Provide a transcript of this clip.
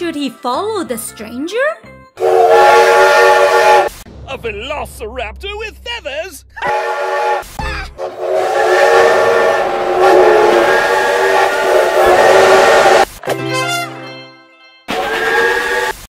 Should he follow the stranger? A velociraptor with feathers?